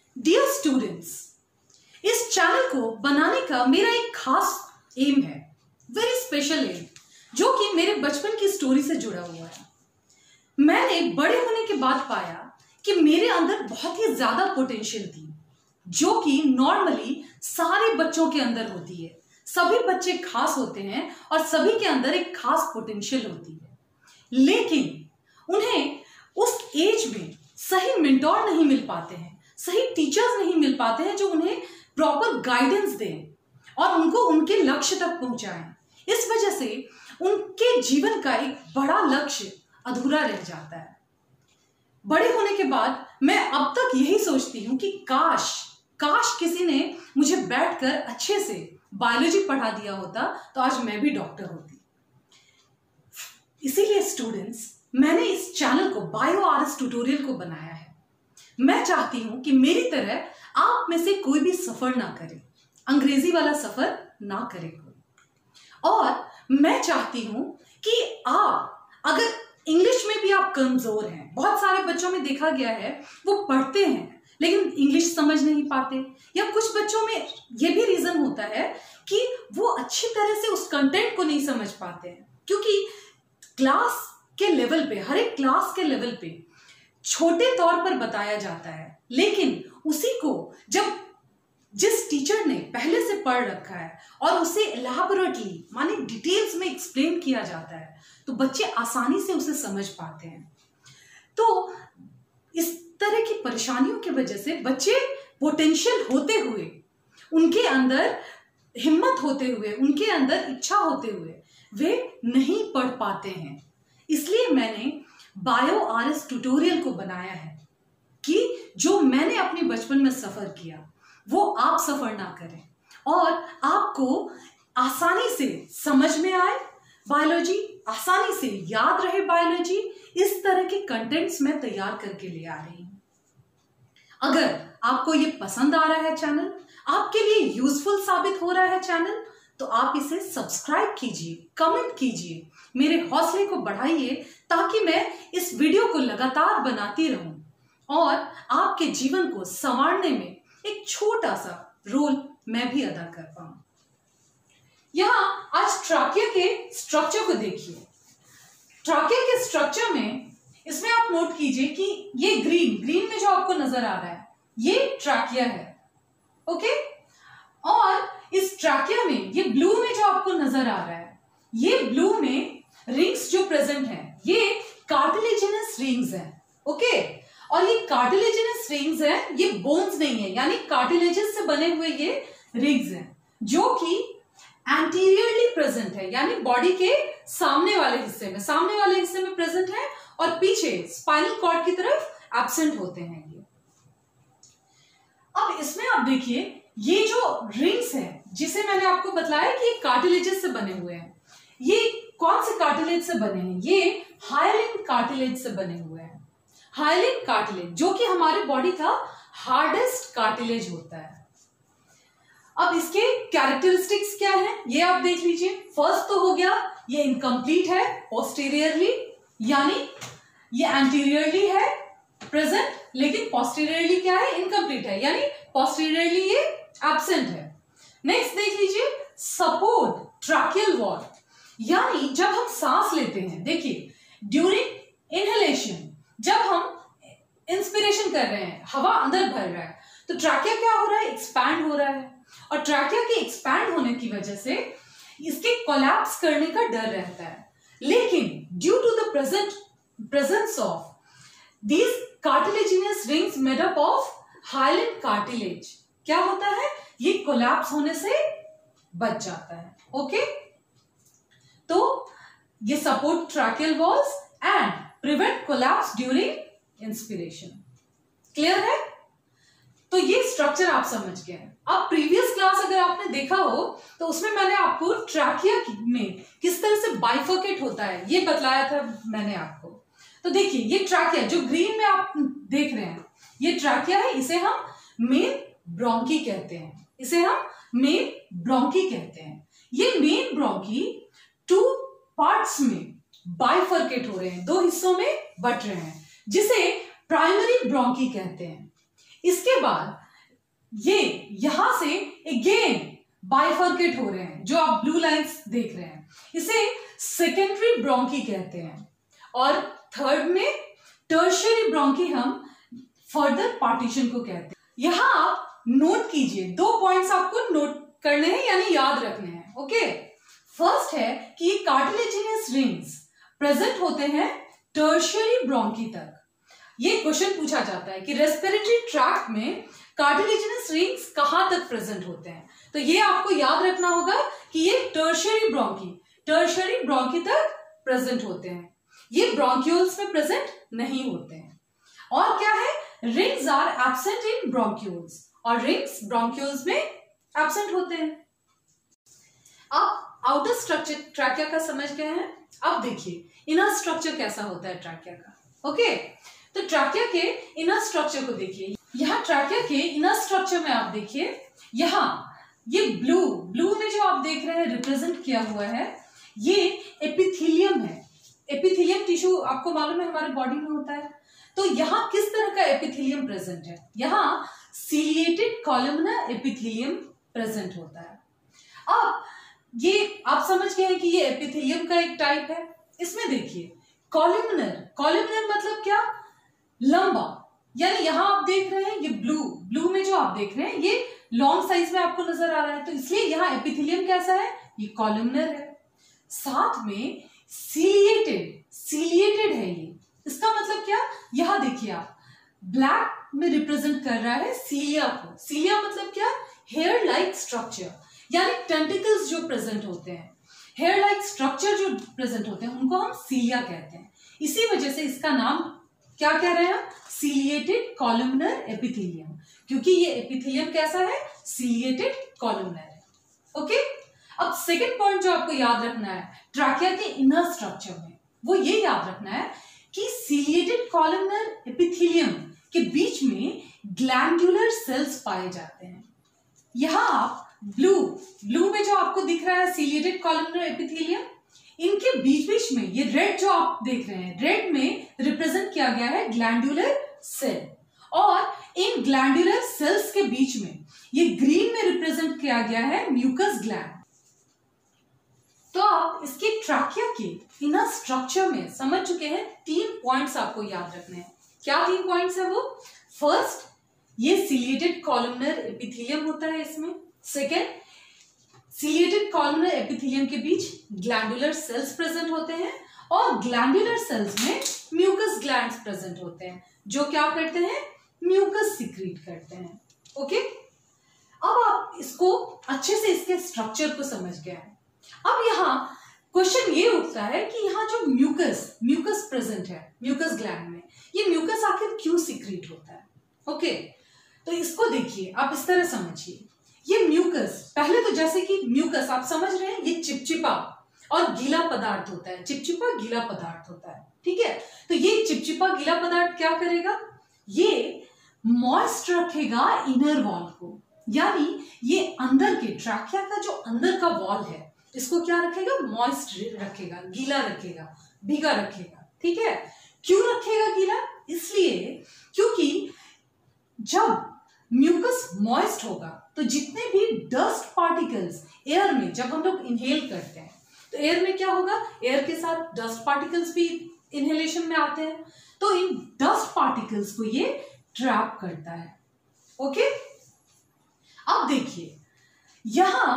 Dear students, इस channel को बनाने का मेरा एक खास एम है, वेरी स्पेशल एम, जो कि मेरे बचपन की स्टोरी से जुड़ा हुआ है। मैंने बड़े होने के बाद पाया कि मेरे अंदर बहुत ही ज्यादा पोटेंशियल थी, जो कि नॉर्मली सारे बच्चों के अंदर होती है। सभी बच्चे खास होते हैं और सभी के अंदर एक खास पोटेंशियल होती है, लेकिन उन्हें उस एज में सही मेंटोर नहीं मिल पाते हैं, सही टीचर्स नहीं मिल पाते हैं जो उन्हें प्रॉपर गाइडेंस दें और उनको उनके लक्ष्य तक पहुंचाएं। इस वजह से उनके जीवन का एक बड़ा लक्ष्य अधूरा रह जाता है। बड़े होने के बाद मैं अब तक यही सोचती हूं कि काश किसी ने मुझे बैठकर अच्छे से बायोलॉजी पढ़ा दिया होता तो आज मैं भी डॉक्टर होती। इसीलिए स्टूडेंट्स, मैंने इस चैनल को बायो आरएस ट्यूटोरियल को बनाया है। मैं चाहती हूं कि मेरी तरह आप में से कोई भी सफर ना करे, अंग्रेजी वाला सफर ना करे कोई। और मैं चाहती हूं कि आप अगर इंग्लिश में भी आप कमजोर हैं, बहुत सारे बच्चों में देखा गया है वो पढ़ते हैं लेकिन इंग्लिश समझ नहीं पाते, या कुछ बच्चों में ये भी रीजन होता है कि वो अच्छी तरह से उस कंटेंट को नहीं समझ पाते हैं, क्योंकि क्लास के लेवल पे, हर एक क्लास के लेवल पे छोटे तौर पर बताया जाता है, लेकिन उसी को जब जिस टीचर ने पहले से पढ़ रखा है और उसे एलैबोरेटली माने डिटेल्स में एक्सप्लेन किया जाता है तो बच्चे आसानी से उसे समझ पाते हैं। तो इस तरह की परेशानियों की वजह से बच्चे पोटेंशियल होते हुए, उनके अंदर हिम्मत होते हुए, उनके अंदर इच्छा होते हुए वे नहीं पढ़ पाते हैं। इसलिए मैंने बायो आरएस ट्यूटोरियल को बनाया है कि जो मैंने अपने बचपन में सफर किया वो आप सफर ना करें और आपको आसानी से समझ में आए बायोलॉजी, आसानी से याद रहे बायोलॉजी। इस तरह के कंटेंट्स मैं तैयार करके ले आ रही हूं। अगर आपको ये पसंद आ रहा है चैनल, आपके लिए यूजफुल साबित हो रहा है चैनल, तो आप इसे सब्सक्राइब कीजिए, कमेंट कीजिए, मेरे हौसले को बढ़ाइए ताकि मैं इस वीडियो को लगातार बनाती रहूं और आपके जीवन को संवारने में एक छोटा सा रोल मैं भी अदा कर पाऊं। यहां आज ट्राकिया के स्ट्रक्चर को देखिए। ट्राकिया के स्ट्रक्चर में इसमें आप नोट कीजिए कि ये ग्रीन में जो आपको नजर आ रहा है ये ट्राकिया है, ओके। और इस ट्राकिया में ये ब्लू में जो आपको नजर आ रहा है, ये ब्लू में रिंग्स जो प्रेजेंट हैं ये कार्टिलेजिनस रिंग्स हैं, ओके। और ये कार्टिलेजिनस रिंग्स हैं, ये बोन्स नहीं है, यानी कार्टिलेजेस से बने हुए ये रिंग्स हैं जो कि एंटीरियरली प्रेजेंट है, यानी बॉडी के सामने वाले हिस्से में प्रेजेंट है और पीछे स्पाइनल कॉर्ड की तरफ एब्सेंट होते हैं ये। अब इसमें आप देखिए ये जो रिंग्स हैं जिसे मैंने आपको बताया कि ये कार्टिलेजेस से बने हुए हैं, ये कौन से कार्टिलेज से बने हैं? ये हाइलिन कार्टिलेज से बने हुए हैं। हाइलिन कार्टिलेज जो कि हमारे बॉडी का हार्डेस्ट कार्टिलेज होता है। अब इसके कैरेक्टरिस्टिक्स क्या है ये आप देख लीजिए। फर्स्ट तो हो गया ये इनकम्प्लीट है पोस्टीरियरली, यानी ये एंटीरियरली है प्रेजेंट, लेकिन पोस्टीरियरली क्या है? इनकम्प्लीट है, यानी पोस्टीरियरली ये एब्सेंट है। नेक्स्ट देख लीजिए सपोर्ट ट्रैकियल वॉल, यानी जब हम सांस लेते हैं, देखिए ड्यूरिंग इनहेलेशन जब हम इंस्पिरेशन कर रहे हैं, हवा अंदर भर रहा है तो ट्रैकिया क्या हो रहा है? एक्सपैंड हो रहा है और ट्रैकिया के एक्सपैंड होने की वजह से इसके कोलैप्स करने का डर रहता है। लेकिन due to the presence of these cartilaginous rings made up of hyaline cartilage क्या होता है? ये कोलैप्स होने से बच जाता है, ओके। तो ये support tracheal walls and prevent collapse during inspiration. Clear है? तो ये स्ट्रक्चर आप समझ गए। अब प्रीवियस क्लास अगर आपने देखा हो तो उसमें मैंने आपको ट्रैकिया में किस तरह से बाइफर्केट होता है ये बतलाया था मैंने आपको। तो देखिए ये ट्रैकिया जो ग्रीन में आप देख रहे हैं ये ट्रैकिया है, इसे हम मेन ब्रोंकी कहते हैं, ये मेन ब्रोंकी 2 पार्ट्स में बाइफर्केट हो रहे हैं, 2 हिस्सों में बट रहे हैं, जिसे प्राइमरी ब्रोंकी कहते हैं। इसके बाद ये यहां से अगेन बाइफर्केट हो रहे हैं, जो आप ब्लू लाइंस देख रहे हैं, इसे सेकेंडरी ब्रोंकी कहते हैं। और थर्ड में टर्शियरी ब्रोंकी हम फर्दर पार्टीशन को कहते हैं। यहां आप नोट कीजिए, 2 पॉइंट्स आपको नोट करने हैं यानी याद रखने हैं। ओके, फर्स्ट है कि ये कार्टिलेजिनस रिंग्स प्रेजेंट होते हैं टर्शियरी ब्रोंकी तक। ये क्वेश्चन पूछा जाता है कि रेस्पिरेटरी ट्रैक्ट में कार्टिलेजिनस रिंग्स कहां तक प्रेजेंट होते हैं, तो ये आपको याद रखना होगा कि ये टर्शियरी ब्रोंकी तक प्रेजेंट होते हैं, ये ब्रोंक्यूल्स में प्रेजेंट नहीं होते हैं। और क्या है, rings are absent in bronchioles, और रिंग्स ब्रोंक्यूल्स में एब्सेंट होते हैं। आप आउटर स्ट्रक्चर ट्रैकिया का समझ गए हैं। अब देखिए इनर स्ट्रक्चर कैसा होता है ट्रैकिया का। ओके, तो ट्रैकिया के इनर स्ट्रक्चर को देखिए। यहाँ ट्रैकिया के इनर स्ट्रक्चर में आप देखिए, यहाँ ये ब्लू में जो आप देख रहे हैं रिप्रेजेंट किया हुआ है, ये एपिथेलियम है। एपिथेलियम टिश्यू आपको मालूम है हमारे बॉडी में होता है। तो यहाँ किस तरह का एपिथेलियम प्रेजेंट है, यहाँ सीलिएटेड कॉलमनर एपिथेलियम प्रेजेंट होता है। अब ये आप समझ गए हैं कि ये एपिथेलियम का एक टाइप है। इसमें देखिए कॉलमनर मतलब क्या, लंबा, यानी यहां आप देख रहे हैं ये ब्लू में जो आप देख रहे हैं ये लॉन्ग साइज में आपको नजर आ रहा है, तो इसलिए यहाँ एपिथेलियम कैसा है, ये कॉलमनर है। साथ में सीलिएटेड है ये, इसका मतलब क्या, यहां देखिए आप ब्लैक में रिप्रेजेंट कर रहा है सीलिया को। सीलिया मतलब क्या, हेयर लाइक स्ट्रक्चर, यानी टेंटिकल्स जो प्रेजेंट होते हैं, हेयर लाइक स्ट्रक्चर जो प्रेजेंट होते हैं, उनको हम सीलिया कहते हैं। इसी वजह से इसका नाम क्या कह रहे हैं हम, सीलिएटेड कॉलमनर एपिथेलियम, क्योंकि ये एपिथेलियम कैसा है, सीलिएटेड कॉलमनर है। ओके, अब सेकंड पॉइंट जो आपको याद रखना है ट्रैकिया के इनर स्ट्रक्चर में, वो ये याद रखना है कि सीलिएटेड कॉलमनर एपिथेलियम के बीच में ग्लैंडुलर सेल्स पाए जाते हैं। यहां आप ब्लू में जो आपको दिख रहा है सीलिएटेड कॉलमनर एपिथेलियम, इनके बीच में ये रेड जो आप देख रहे हैं, रेड में रिप्रेजेंट किया गया है ग्लैंडुलर सेल, और इन ग्लैंडुलर सेल्स के बीच में ये ग्रीन में रिप्रेजेंट किया गया है म्यूकस ग्लैंड। तो आप इसके ट्रैकिया के इनर स्ट्रक्चर में समझ चुके हैं। 3 पॉइंट्स आपको याद रखने हैं। क्या 3 पॉइंट्स है वो, फर्स्ट ये सीलिएटेड कॉलमनर एपिथेलियम होता है इसमें, सेकेंड सीलिएटेड कॉलमनर एपिथेलियम के बीच ग्लैंडुलर सेल्स प्रेजेंट होते हैं, और ग्लैंडुलर सेल्स में म्यूकस ग्लैंड्स प्रेजेंट होते हैं जो क्या करते हैं, म्यूकस सिक्रीट करते हैं। ओके, अब आप इसको अच्छे से इसके स्ट्रक्चर को समझ गए हैं। अब यहाँ क्वेश्चन ये उठता है कि यहाँ जो म्यूकस प्रेजेंट है म्यूकस ग्लैंड में, ये म्यूकस आखिर क्यों सिक्रीट होता है। ओके, तो इसको देखिए, आप इस तरह समझिए, ये म्यूकस, पहले तो जैसे कि म्यूकस आप समझ रहे हैं, ये चिपचिपा और गीला पदार्थ होता है, चिपचिपा गीला पदार्थ होता है, ठीक है। तो ये चिपचिपा गीला पदार्थ क्या करेगा, ये मॉइस्ट रखेगा इनर वॉल को, यानी ये अंदर के ट्रैकिया का जो अंदर का वॉल है इसको क्या रखेगा, मॉइस्ट रखेगा, गीला रखेगा, भीगा रखेगा, ठीक है। क्यों रखेगा गीला, इसलिए क्योंकि जब म्यूकस मॉइस्ट होगा तो जितने भी डस्ट पार्टिकल्स एयर में, जब हम लोग इनहेल करते हैं तो एयर में क्या होगा, एयर के साथ डस्ट पार्टिकल्स भी इनहेलेशन में आते हैं, तो इन डस्ट पार्टिकल्स को ये ट्रैप करता है। ओके, अब देखिए यहां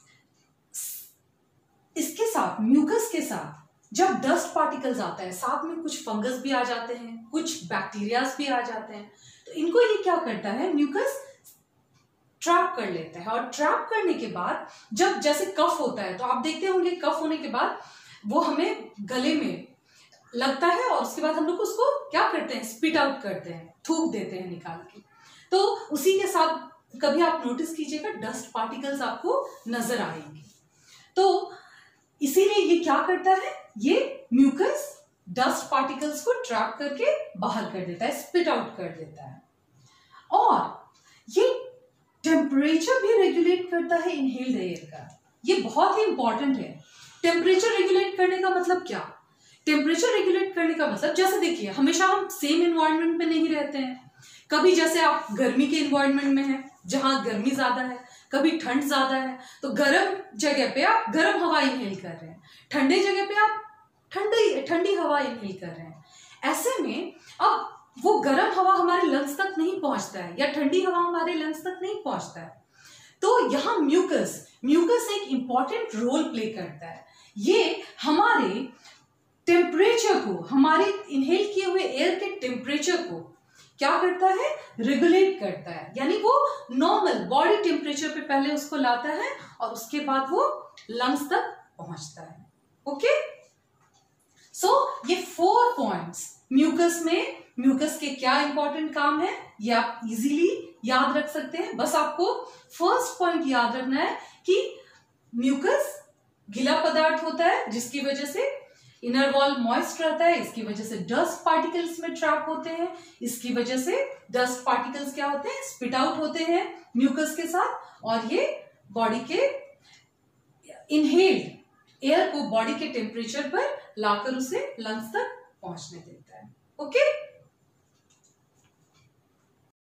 इसके साथ म्यूकस के साथ जब डस्ट पार्टिकल्स आता है, साथ में कुछ फंगस भी आ जाते हैं, कुछ बैक्टीरियाज भी आ जाते हैं, तो इनको ये क्या करता है, म्यूकस ट्रैप कर लेता है। और ट्रैप करने के बाद जब जैसे कफ होता है, तो आप देखते होंगे कफ होने के बाद वो हमें गले में लगता है, और उसके बाद हम लोग उसको क्या करते हैं, स्पिट आउट करते हैं, थूक देते हैं निकाल के। तो उसी के साथ कभी आप नोटिस कीजिएगा डस्ट पार्टिकल्स आपको नजर आएंगे। तो इसीलिए ये क्या करता है, ये म्यूकस डस्ट पार्टिकल्स को ट्रैप करके बाहर कर देता है, स्पिट आउट कर देता है। और ये टेम्परेचर भी रेगुलेट करता है इनहेल्ड एयर का, ये बहुत ही इंपॉर्टेंट है। टेम्परेचर रेगुलेट करने का मतलब क्या, टेम्परेचर रेगुलेट करने का मतलब, जैसे देखिए हमेशा हम सेम एनवायरनमेंट में नहीं रहते हैं, कभी जैसे आप गर्मी के एनवायरनमेंट में हैं जहां गर्मी ज्यादा है, कभी ठंड ज्यादा है, तो गर्म जगह पे आप गर्म हवा इनहेल कर रहे हैं, ठंडे जगह पे आप ठंडी हवा इनहेल कर रहे हैं। ऐसे में अब वो गर्म हवा हमारे लंग्स तक नहीं पहुंचता है या ठंडी हवा हमारे लंग्स तक नहीं पहुंचता है, तो यहाँ म्यूकस एक इंपॉर्टेंट रोल प्ले करता है। ये हमारे टेम्परेचर को, हमारे इनहेल किए हुए एयर के टेम्परेचर को क्या करता है, रेगुलेट करता है, यानी वो नॉर्मल बॉडी टेम्परेचर पे पहले उसको लाता है और उसके बाद वो लंग्स तक पहुंचता है। ओके, सो ये 4 पॉइंट्स म्यूकस में, म्यूकस के क्या इंपॉर्टेंट काम है ये आप इजीली याद रख सकते हैं। बस आपको फर्स्ट पॉइंट याद रखना है कि म्यूकस गीला पदार्थ होता है जिसकी वजह से इनर वॉल मॉइस्ट रहता है, इसकी वजह से डस्ट पार्टिकल्स में ट्रैप होते हैं, इसकी वजह से डस्ट पार्टिकल्स क्या होते हैं, स्पिट आउट होते हैं म्यूकस के साथ, और ये बॉडी के इनहेल्ड एयर को बॉडी के टेम्परेचर पर लाकर उसे लंग्स तक पहुंचने देता है। ओके।